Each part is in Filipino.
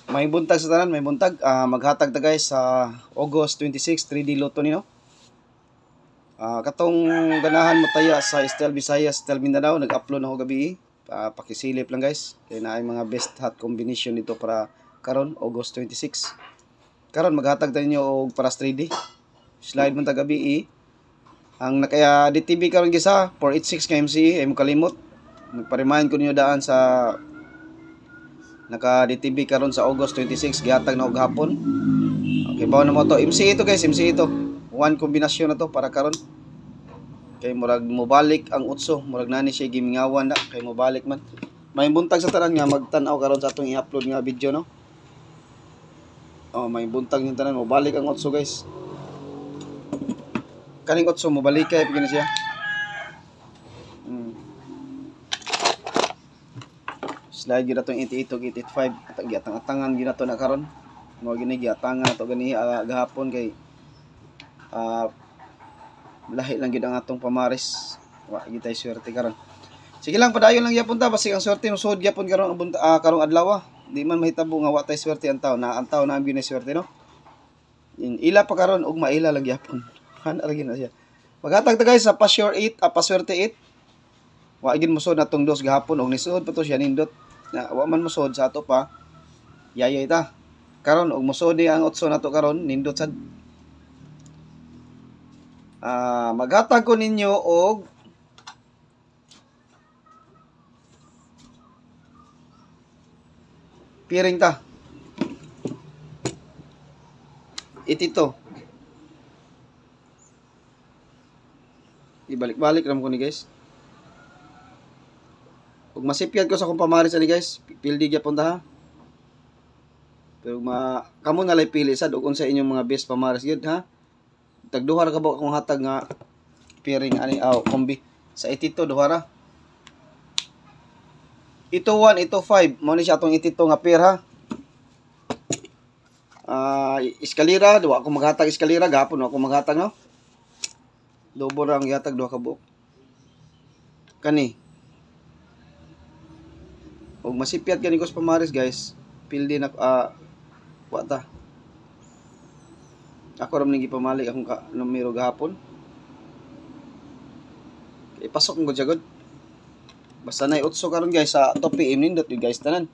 May buntag sa tanan, may buntag. Maghatag ta guys sa August 26, 3D Lotto nino. Katong ganahan mo taya sa Estel Visayas, Estel Mindanao, nag-upload na ako gabi. Pakisilip lang guys. Kaya na ay mga best hot combination dito para karon August 26. Karon maghatag ta ninyo og para 3D. Slide mo ta gabi. Ang nakaya DTV karon gisa 486 ka MCE ay mo kalimot. Nagpa-remind ko niyo daan sa naka DTV karon sa August 26 gihatag na og hapon. Okay, bawo na mo to. MCE ito guys, MCE ito. One kombinasyon na to para karon. Kay murag mobalik ang utso, murag nani siya gimingawan na kay mobalik man. May buntag sa tanan nga magtan-aw karon sa atong i-upload nga video no. May buntag yung tanan mobalik ang utso guys. Kaning utso mobalik kay pigina siya. Slide gyud atong 88 85 giatang-atangan gyud nato na karon. Mo gini giatangan nato gani gahapon kay lahi lang gyud ang atong pamaris. Wa gyud tay swerte karon. Sige lang padayon lang gyapon ta basig ang swerte mo sud gyapon karon karong adlaw. Di man mahitabo nga wa tay swerte ang tawo na ang gyud swerte no. Ila pa karon ug maila lang gyapon. Hana ra gyud na siya. Maghatag ta guys sa Pasure 8, Paswerte 8. Wa gyud mo sud natong dos gahapon og nisud pa to siya nindot. Na wa man musod sa ato pa yayay ta karon og musod ni ang utso nato karon nindot sad. Maghatag ko ninyo og piring ta itito ibalik-balik ram ko ni guys. Ug masipyad ko sa akong pamaris ani guys, pildi gyapon ta ha. Pero kamo na lay pili sad ug unsa inyong mga best pamaris gyud ha. Tagduha ra ka ba akong hatag nga piring ani kombi sa itito duha ra. Ito 1, ito 5, mao ni siya atong itito nga pair ha. Eskalera, duha ako maghatag eskalera gapon ako maghatag no. Lobo ra ang gihatag duha ka buok. Kani og masipyat gani ko sa pamaris guys, pildi na wata. Ako ram ning gipamalik akong numero gahapon. Ipasok ko jagod. Basta na utso karon guys sa top PM nindot guys tanan.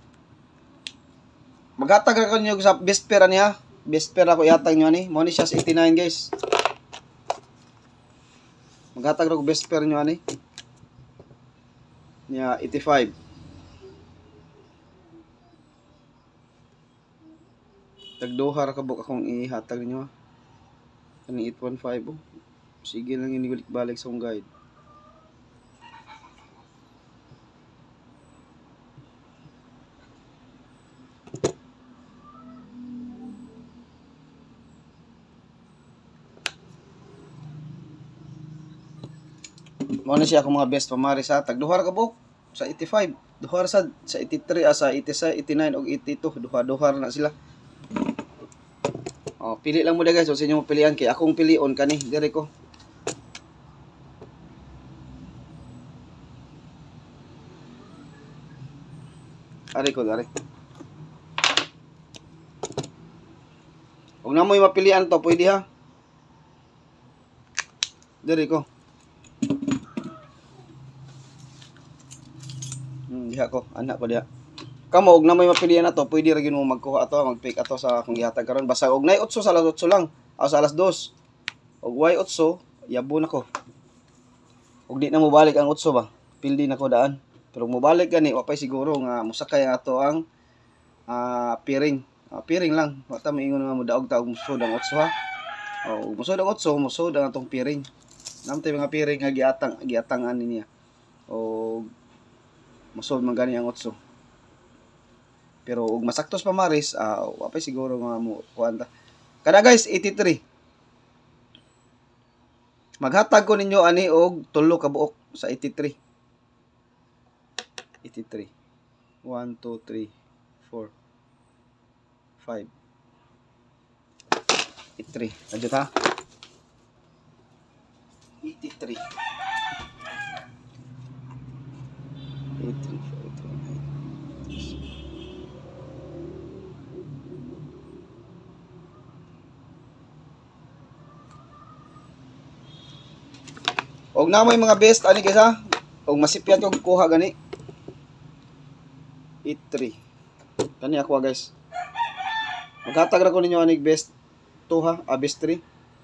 Maghatag ra ko niyo sa best pair niya. Best pair ako ihatag niyo ani. Mo ni siya 89 guys. Maghatag ra ko best pair niyo ani. Niya 85. Tagduha ra ka buk akong ihatag ninyo. Kani 815 oh. Sige lang inibalik-balik sa akong guide. Mo na siya akong mga best pamaris sa tagduha ra ka buk sa 85. Duha ra sa 83 sa 86, 89 ug 82 duha-duha na sila. Pili lang mo guys, so sa inyo pilihan kay akong pilion kani dire ko. Ari ko dari. Kung na mo'y mapilian to, pwede ha. Dire ko. Diha ko, anak ko diha. Kamo og na may mapilian na to, pwede ra gyud mo magkuha ato, mag-pick ato sa akong gihatag karon. Basta og nay 8 sa alas 8 lang, o sa alas 2. Og way 8, yabo na ko. Og di na mo balik ang 8 ba. Pildi na ko daan. Pero mo balik gani, wa pay siguro nga musakay ato ang piring. Piring lang. Wa ta maingon nga mo daog ta og musod ang 8 ha. Og musod ang 8, musod ang atong piring. Namtay mga piring nga giatangan niya. Og musod man gani ang 8. Pero ug masaktos pa maris, wa pay siguro nga mo kuanta. Kada guys 83. Maghatag ko ninyo ani og 3 ka buok sa 83. 83. 1 2 3 4 5 83. Adyo ta. 83. 83. Og na may mga best ani guys ha. Og masipyat ko kuha gani. 8-3. Kani ako guys. Maghatag ra ko ninyo anig best 2 ha, best 3.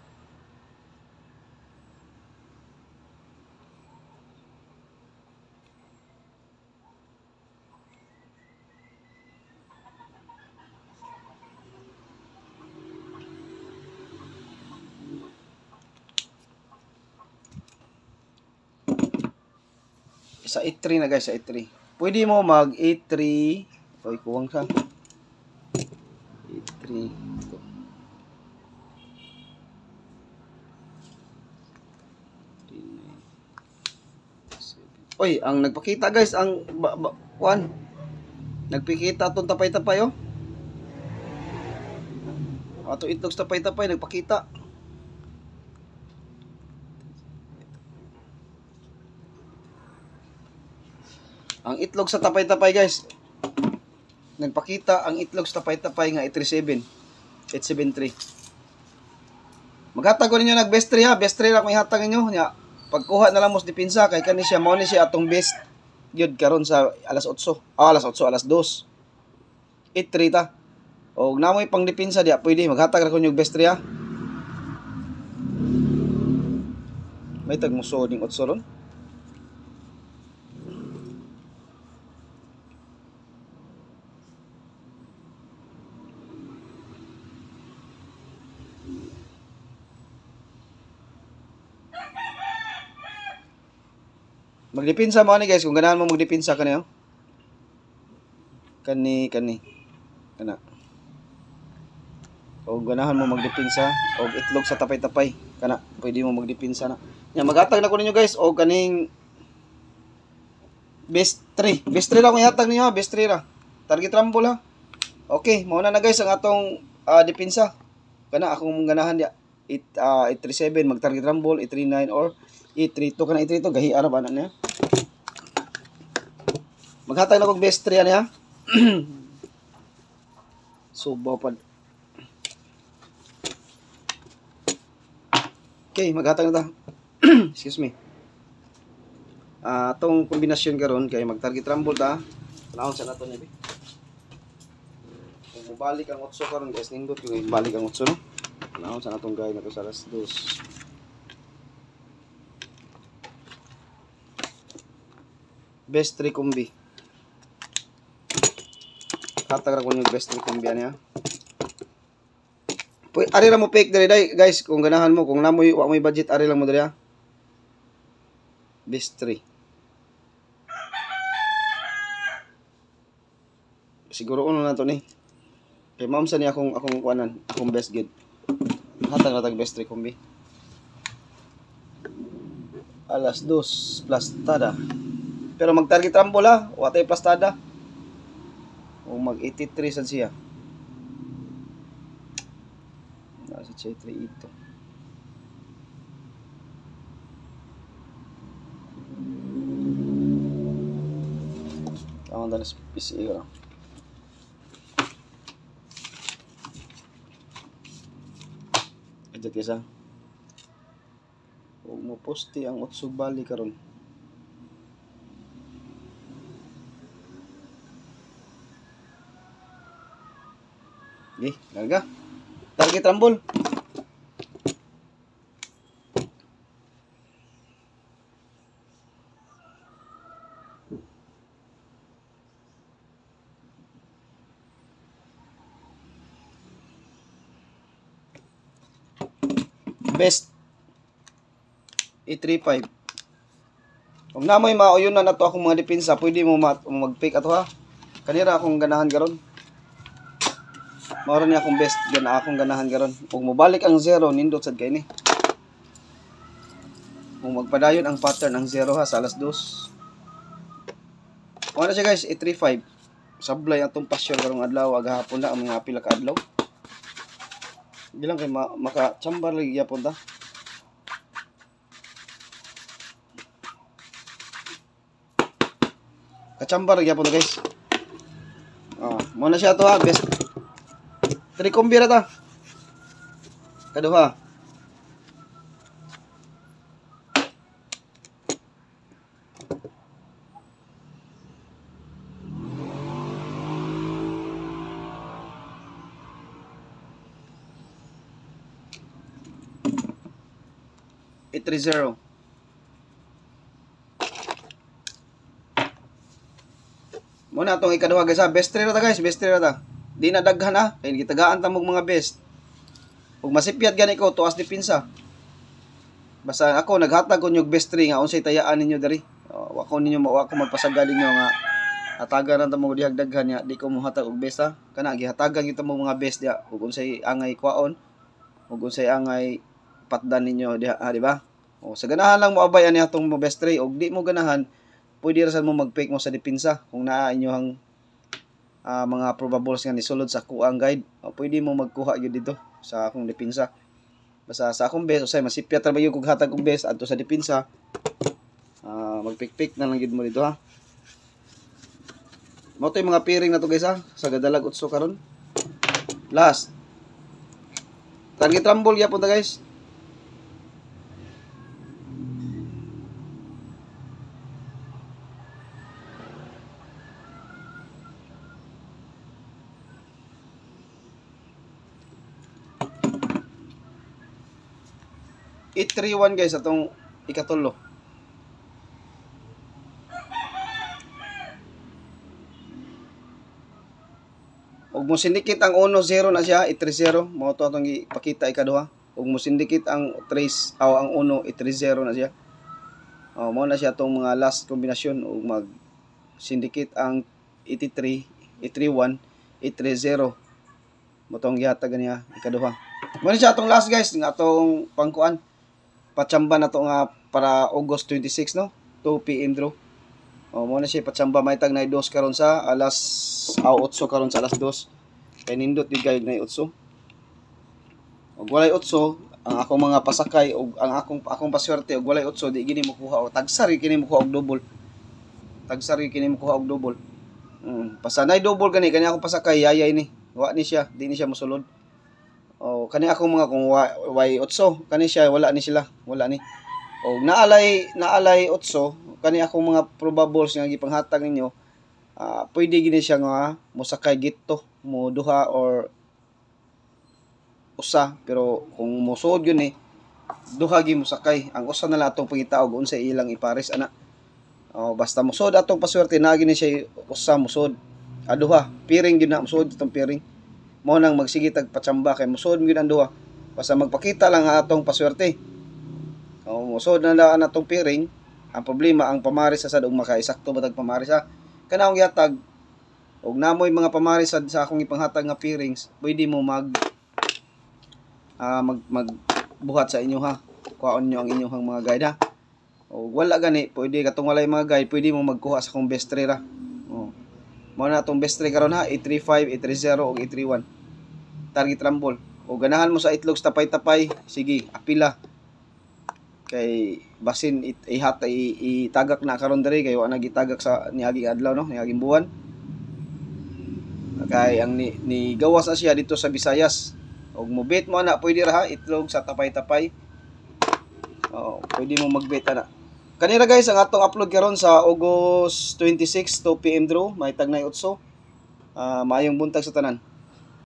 Sa 8-3 na guys, sa 8-3. Pwede mo mag 8-3. Oy, kuwang ka. 8-3. Ito. 3-9. Oy, ang nagpakita guys, ang kuan. Nagpakita atong tapay-tapay oh. Ato itlog sa tapay-tapay nagpakita. Ang itlog sa tapay-tapay guys. Nagpakita ang itlog sa tapay-tapay nga 837. 873. Maghatag ko ninyo nag best 3 ha. Best 3 lang may hatag ninyo. Nya, pagkuha na lang mo sa depensa kay kani siya mao ni siya atong best gyud karon sa alas 8. Alas 8, alas 2. 8-3 ta. Og namoy pang depensa dia pwede maghatag ra ko ninyo best 3 ha. May tag muso ding 8 ron. Magdepensa mo ni guys kung ganahan mo magdepensa kani oh. Kani kana. O ganahan mo magdepensa og itlog sa tapay-tapay kana pwede mo magdepensa na. Nya maghatag na ko ninyo guys og kaning best 3. Best 3 lang ko ihatag ninyo, best 3 ra. Target rumble ha. Okay, mao na guys ang atong depensa. Kana akong ganahan dia 837 mag target rumble 839 or 832 kana 832 gahi ara ba na niya. Maghatag na kog best 3 niya. Subaw pa. Okay, maghatag na ta. Excuse me. Atong kombinasyon karon kay mag target rumble ta. Naon sa nato ni bi. Kung mobalik ang 8 karon guys, nindot ko balik ang 8 no. Naon sa natong gay na to sa alas 2. Best 3 kombi. Hatag ra ko yung best 3 kombi niya. Ari ra mo pick diri day guys kung ganahan mo kung namoy wa moy budget ari lang mo diri ha. Best 3. Siguro uno na to ni. Kay ma'am sa ni akong kuanan, akong best gid. Hatag na tag best 3 kombi. Alas 2 plus tada. Pero mag target rumble ha, watay plus tada. O mag 83 sad siya. Nasa 3 ito. Tawag na PC ra. Adjust kisa. O mo posti ang utsog bali karon. Okay, larga. Target rumble. Best 835. Kung namoy mauyon na nato akong mga depensa, pwede mo mag-pick ato ha. Kanira akong ganahan karon. Mao ni akong best gana akong ganahan karon. Ug mobalik ang 0 nindot sad kay ni. Kung magpadayon ang pattern ang 0 ha sa alas 2. Ano siya guys, 835. Sablay atong pasyon karong adlaw agahapon na ang mga pila ka adlaw. Bilang kay maka-chamber lagi gyapon ta. Ka-chamber gyapon ta guys. Mo na siya to ha, best 3 kombi ra ta. Kaduha. 830. Muna itong ikaduha guys ha. Best 3 rata guys. Best 3 rata. Di na daghan ha. Kaya gitagaan ta mong mga best. Kung masipyat gani ko, tuas dipinsa. Basta ako naghatag ko yung best 3 nga unsay tayaan ninyo diri. Wako ninyo wako magpasagad ninyo nga hatagan ta mo dihag daghan ya. Di ko mo hatag og best ha. Kana gihatagan kita mo mga best dia. Ug unsay angay kwaon. Ug unsay angay patdan ninyo diha, di ba? O sa ganahan lang mo abay ani atong mo best 3 og di mo ganahan pwede ra sad mo mag-pick mo sa depensa kung naa inyohang mga probables nga nisulod sa kuang guide. O, pwede mo magkuha gyud dito sa akong depensa. Basta sa akong best usay masipyat ra ba yung kog hatag og best adto sa depensa. Mag-pick na lang gyud mo dito ha. Mo to yung mga pairing na to guys ha. Sa gadalag utso karon. Last. Target rumble gyapon ta guys. $831 guys atong ikatulo. Og mo sindikit ang 1-0 na siya, 830 mo to atong ipakita ikaduha. Og mo sindikit ang 3 ang 1, 830 na siya. Mo na siya atong mga last kombinasyon og mag sindikit ang 83, 831, 830. Mo tong gihatag niya ikaduha. Mo na siya atong last guys nga atong pangkuan. Patsamba na to nga para August 26 no, 2 PM draw. Mo na siya patsamba may tag na 2 karon sa alas 8 karon sa alas 2. Kay nindot di gayud na 8. Og walay 8 ang akong mga pasakay og ang akong paswerte og walay 8 di gini mo kuha og tagsari kini mo kuha og double. Tagsari kini mo kuha og double. Pasanay double gani akong pasakay yayay ni. Wa ni siya, di ni siya mosulod. Kani ako mga kung way 8 kani siya wala ni sila, wala ni. Og naalay 8 kani ako mga probables nga gipanghatag ninyo. Pwede gini siya nga mosakay gitto, mo duha or usa, pero kung musod yun duha gi mosakay. Ang usa na lang atong pangitaog unsay ilang ipares ana. Basta musod atong paswerte na gini siya usa musod. Duha, piring gyud na musod itong piring. Mo nang magsige tag patsamba kay musod gyud ang duha. Basta magpakita lang nga atong paswerte. Musod na lang atong piring. Ang problema ang pamaris sa og makaisakto ba tag pamaris ha. Kana akong gihatag og namoy mga pamaris sa akong ipanghatag nga pairings, pwede mo magbuhat sa inyo ha. Kuhaon nyo ang inyong mga guide ha. O wala gani, pwede katong walay mga guide, pwede mo magkuha sa akong best 3 ra. Mao na atong best 3 karon ha, 835, 830 ug 831. Target rumble. O ganahan mo sa itlog sa tapay-tapay, sige, apila. Kay basin itagak na karon diri kay wa na gitagak sa niaging adlaw no, niaging buwan. Kay ang ni gawas na siya dito sa Visayas. Og mobet mo na pwede ra ha, itlog sa tapay-tapay. Pwede mo magbet ana. Kanira guys ang atong upload karon sa August 26 2 PM draw, may tag na 8. Maayong buntag sa tanan.